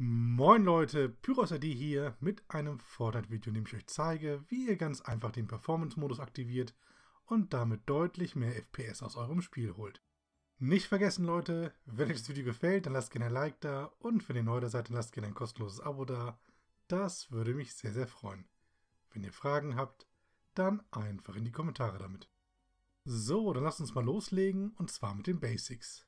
Moin Leute, PyrosID hier mit einem Fortnite-Video, in dem ich euch zeige, wie ihr ganz einfach den Performance-Modus aktiviert und damit deutlich mehr FPS aus eurem Spiel holt. Nicht vergessen Leute, wenn euch das Video gefällt, dann lasst gerne ein Like da und wenn ihr neu da seid, dann lasst gerne ein kostenloses Abo da. Das würde mich sehr, sehr freuen. Wenn ihr Fragen habt, dann einfach in die Kommentare damit. So, dann lasst uns mal loslegen und zwar mit den Basics.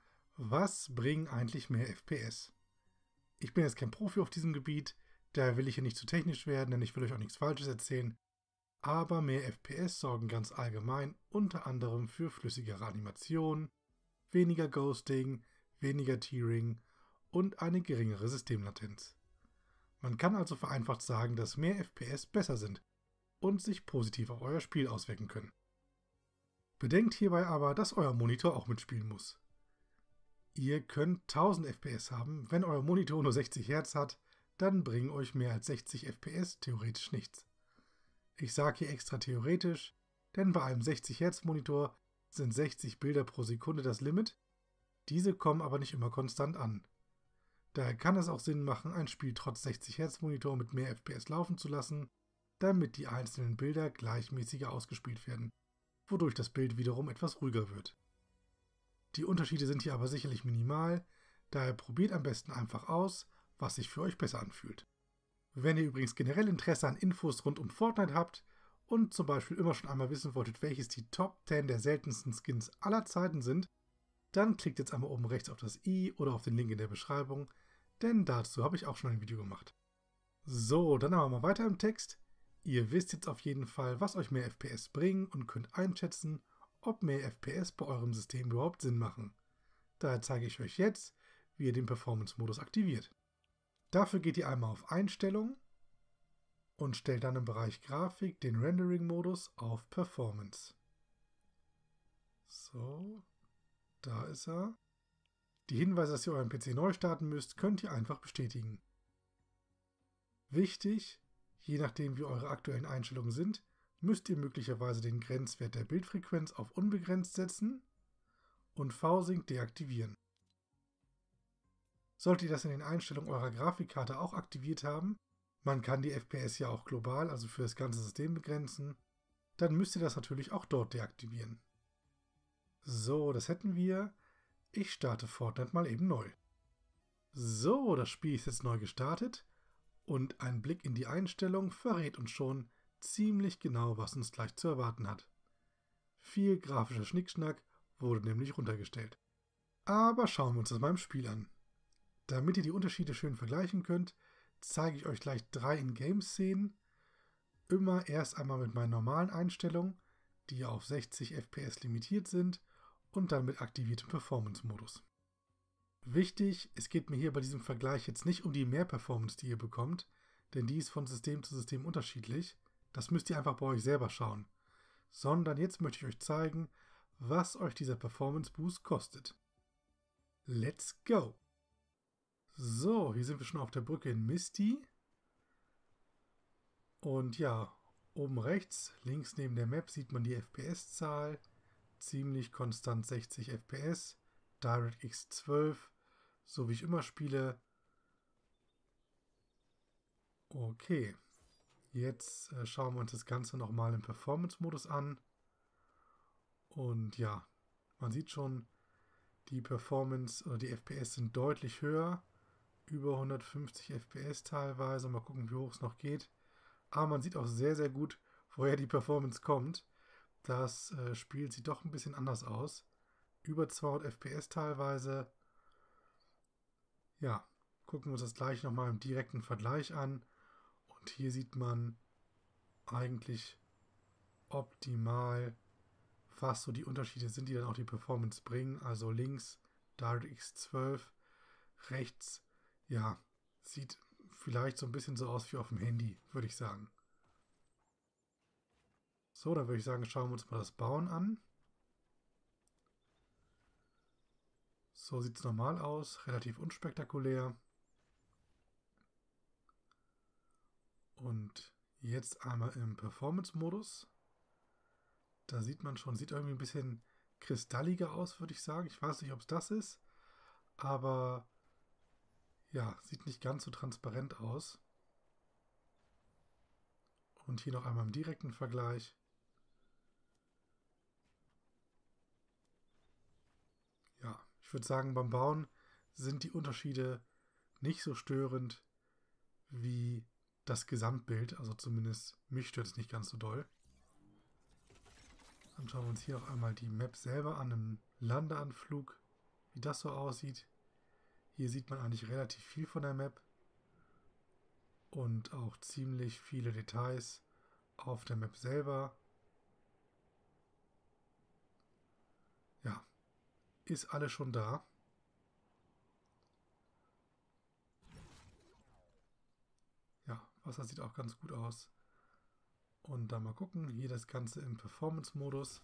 Was bringen eigentlich mehr FPS? Ich bin jetzt kein Profi auf diesem Gebiet, daher will ich hier nicht zu technisch werden, denn ich will euch auch nichts Falsches erzählen. Aber mehr FPS sorgen ganz allgemein unter anderem für flüssigere Animationen, weniger Ghosting, weniger Tearing und eine geringere Systemlatenz. Man kann also vereinfacht sagen, dass mehr FPS besser sind und sich positiv auf euer Spiel auswirken können. Bedenkt hierbei aber, dass euer Monitor auch mitspielen muss. Ihr könnt 1000 FPS haben, wenn euer Monitor nur 60 Hz hat, dann bringen euch mehr als 60 FPS theoretisch nichts. Ich sage hier extra theoretisch, denn bei einem 60 Hz Monitor sind 60 Bilder pro Sekunde das Limit, diese kommen aber nicht immer konstant an. Daher kann es auch Sinn machen, ein Spiel trotz 60 Hz Monitor mit mehr FPS laufen zu lassen, damit die einzelnen Bilder gleichmäßiger ausgespielt werden, wodurch das Bild wiederum etwas ruhiger wird. Die Unterschiede sind hier aber sicherlich minimal, daher probiert am besten einfach aus, was sich für euch besser anfühlt. Wenn ihr übrigens generell Interesse an Infos rund um Fortnite habt und zum Beispiel immer schon einmal wissen wolltet, welches die Top 10 der seltensten Skins aller Zeiten sind, dann klickt jetzt einmal oben rechts auf das i oder auf den Link in der Beschreibung, denn dazu habe ich auch schon ein Video gemacht. So, dann aber mal weiter im Text. Ihr wisst jetzt auf jeden Fall, was euch mehr FPS bringen und könnt einschätzen, ob mehr FPS bei eurem System überhaupt Sinn machen. Daher zeige ich euch jetzt, wie ihr den Performance-Modus aktiviert. Dafür geht ihr einmal auf Einstellungen und stellt dann im Bereich Grafik den Rendering-Modus auf Performance. So, da ist er. Die Hinweise, dass ihr euren PC neu starten müsst, könnt ihr einfach bestätigen. Wichtig, je nachdem wie eure aktuellen Einstellungen sind, müsst ihr möglicherweise den Grenzwert der Bildfrequenz auf unbegrenzt setzen und V-Sync deaktivieren. Solltet ihr das in den Einstellungen eurer Grafikkarte auch aktiviert haben, man kann die FPS ja auch global, also für das ganze System begrenzen, dann müsst ihr das natürlich auch dort deaktivieren. So, das hätten wir. Ich starte Fortnite mal eben neu. So, das Spiel ist jetzt neu gestartet und ein Blick in die Einstellung verrät uns schon ziemlich genau, was uns gleich zu erwarten hat. Viel grafischer Schnickschnack wurde nämlich runtergestellt. Aber schauen wir uns das mal im Spiel an. Damit ihr die Unterschiede schön vergleichen könnt, zeige ich euch gleich 3 In-Game-Szenen. Immer erst einmal mit meinen normalen Einstellungen, die ja auf 60 FPS limitiert sind, und dann mit aktiviertem Performance-Modus. Wichtig, es geht mir hier bei diesem Vergleich jetzt nicht um die Mehr-Performance, die ihr bekommt, denn die ist von System zu System unterschiedlich. Das müsst ihr einfach bei euch selber schauen. Sondern jetzt möchte ich euch zeigen, was euch dieser Performance Boost kostet. Let's go! So, hier sind wir schon auf der Brücke in Misty. Und ja, oben rechts, links neben der Map sieht man die FPS-Zahl. Ziemlich konstant 60 FPS. DirectX 12, so wie ich immer spiele. Okay. Jetzt schauen wir uns das Ganze nochmal im Performance-Modus an. Und ja, man sieht schon, die Performance oder die FPS sind deutlich höher. Über 150 FPS teilweise. Mal gucken, wie hoch es noch geht. Aber man sieht auch sehr, sehr gut, woher die Performance kommt. Das Spiel sieht doch ein bisschen anders aus. Über 200 FPS teilweise. Ja, gucken wir uns das gleich nochmal im direkten Vergleich an. Und hier sieht man eigentlich optimal, was so die Unterschiede sind, die dann auch die Performance bringen. Also links DirectX 12, rechts, ja, sieht vielleicht so ein bisschen so aus wie auf dem Handy, würde ich sagen. So, dann würde ich sagen, schauen wir uns mal das Bauen an. So sieht es normal aus, relativ unspektakulär. Und jetzt einmal im Performance-Modus. Da sieht man schon, sieht irgendwie ein bisschen kristalliger aus, würde ich sagen. Ich weiß nicht, ob es das ist, aber Ja, sieht nicht ganz so transparent aus. Und hier noch einmal im direkten Vergleich. Ja, ich würde sagen, beim Bauen sind die Unterschiede nicht so störend wie das Gesamtbild. Also zumindest mich stört es nicht ganz so doll. Dann schauen wir uns hier noch einmal die Map selber an, im Landeanflug, wie das so aussieht. Hier sieht man eigentlich relativ viel von der Map und auch ziemlich viele Details auf der Map selber. Ja, ist alles schon da. Ja, Wasser sieht auch ganz gut aus. Und dann mal gucken, hier das Ganze im Performance-Modus.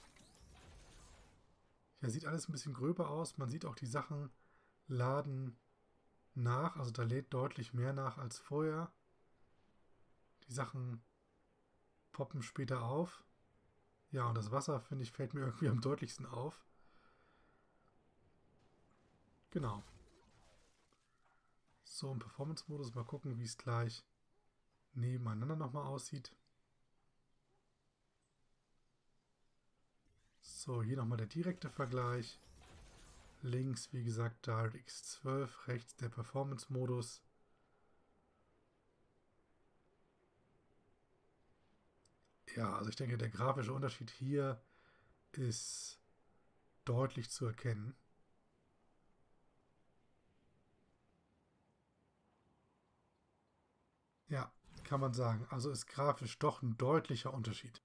Ja, sieht alles ein bisschen gröber aus. Man sieht auch, die Sachen laden nach. Also da lädt deutlich mehr nach als vorher. Die Sachen poppen später auf. Ja, und das Wasser, finde ich, fällt mir irgendwie am deutlichsten auf. Genau. So, im Performance-Modus mal gucken, wie es gleich nebeneinander nochmal aussieht. So, hier nochmal der direkte Vergleich. Links, wie gesagt, DirectX 12, rechts der Performance-Modus. Ja, also ich denke, der grafische Unterschied hier ist deutlich zu erkennen. Ja, kann man sagen. Also ist grafisch doch ein deutlicher Unterschied.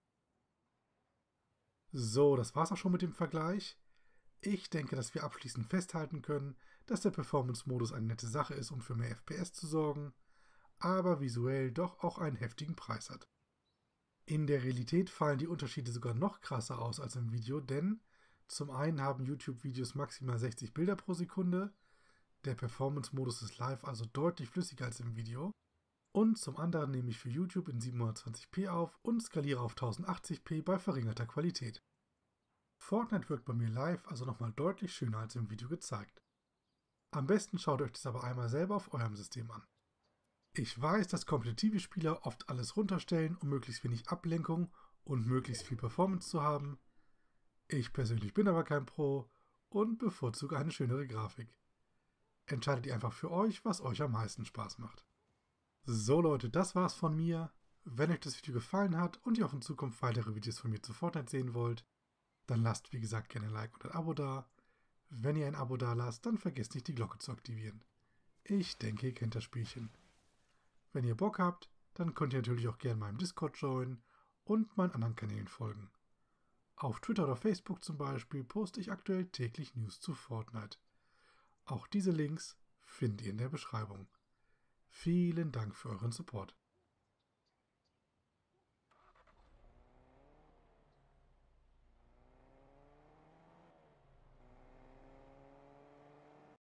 So, das war's auch schon mit dem Vergleich. Ich denke, dass wir abschließend festhalten können, dass der Performance-Modus eine nette Sache ist, um für mehr FPS zu sorgen, aber visuell doch auch einen heftigen Preis hat. In der Realität fallen die Unterschiede sogar noch krasser aus als im Video, denn zum einen haben YouTube-Videos maximal 60 Bilder pro Sekunde, der Performance-Modus ist live also deutlich flüssiger als im Video, und zum anderen nehme ich für YouTube in 720p auf und skaliere auf 1080p bei verringerter Qualität. Fortnite wirkt bei mir live also nochmal deutlich schöner als im Video gezeigt. Am besten schaut euch das aber einmal selber auf eurem System an. Ich weiß, dass kompetitive Spieler oft alles runterstellen, um möglichst wenig Ablenkung und möglichst viel Performance zu haben. Ich persönlich bin aber kein Pro und bevorzuge eine schönere Grafik. Entscheidet ihr einfach für euch, was euch am meisten Spaß macht. So Leute, das war's von mir. Wenn euch das Video gefallen hat und ihr auch in Zukunft weitere Videos von mir zu Fortnite sehen wollt, dann lasst wie gesagt gerne ein Like und ein Abo da. Wenn ihr ein Abo da lasst, dann vergesst nicht die Glocke zu aktivieren. Ich denke, ihr kennt das Spielchen. Wenn ihr Bock habt, dann könnt ihr natürlich auch gerne meinem Discord joinen und meinen anderen Kanälen folgen. Auf Twitter oder Facebook zum Beispiel poste ich aktuell täglich News zu Fortnite. Auch diese Links findet ihr in der Beschreibung. Vielen Dank für euren Support.